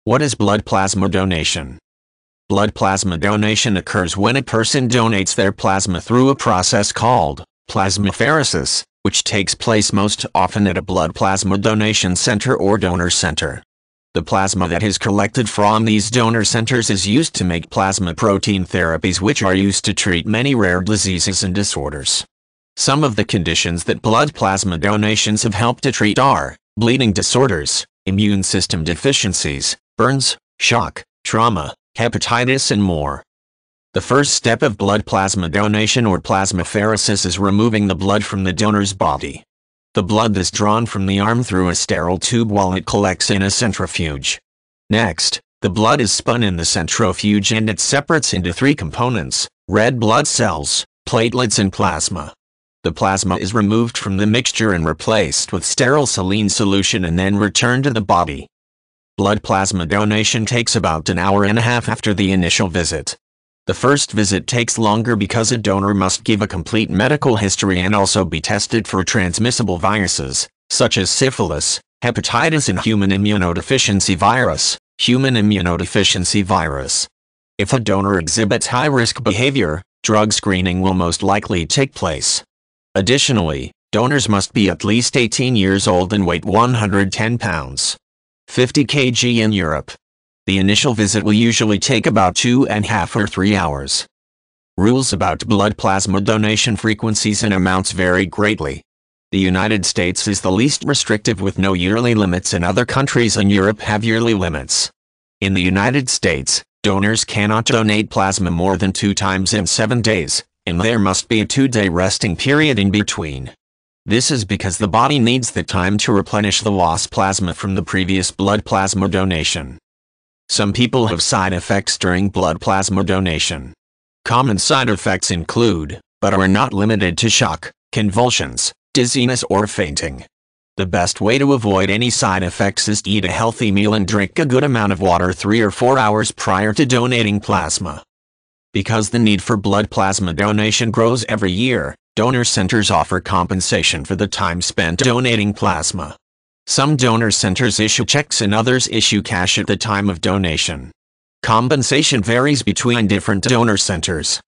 What is blood plasma donation? Blood plasma donation occurs when a person donates their plasma through a process called plasmapheresis, which takes place most often at a blood plasma donation center or donor center. The plasma that is collected from these donor centers is used to make plasma protein therapies, which are used to treat many rare diseases and disorders. Some of the conditions that blood plasma donations have helped to treat are bleeding disorders, immune system deficiencies, burns, shock, trauma, hepatitis, and more. The first step of blood plasma donation or plasmapheresis is removing the blood from the donor's body. The blood is drawn from the arm through a sterile tube while it collects in a centrifuge. Next, the blood is spun in the centrifuge and it separates into three components: red blood cells, platelets, and plasma. The plasma is removed from the mixture and replaced with sterile saline solution and then returned to the body. Blood plasma donation takes about an hour and a half after the initial visit. The first visit takes longer because a donor must give a complete medical history and also be tested for transmissible viruses, such as syphilis, hepatitis, and human immunodeficiency virus. If a donor exhibits high-risk behavior, drug screening will most likely take place. Additionally, donors must be at least 18 years old and weight 110 pounds. 50 kg in Europe. The initial visit will usually take about 2.5 or 3 hours. Rules about blood plasma donation frequencies and amounts vary greatly. The United States is the least restrictive with no yearly limits, and other countries in Europe have yearly limits. In the United States, donors cannot donate plasma more than 2 times in 7 days, and there must be a 2-day resting period in between. This is because the body needs the time to replenish the lost plasma from the previous blood plasma donation. Some people have side effects during blood plasma donation. Common side effects include, but are not limited to, shock, convulsions, dizziness, or fainting. The best way to avoid any side effects is to eat a healthy meal and drink a good amount of water 3 or 4 hours prior to donating plasma. Because the need for blood plasma donation grows every year, donor centers offer compensation for the time spent donating plasma. Some donor centers issue checks and others issue cash at the time of donation. Compensation varies between different donor centers.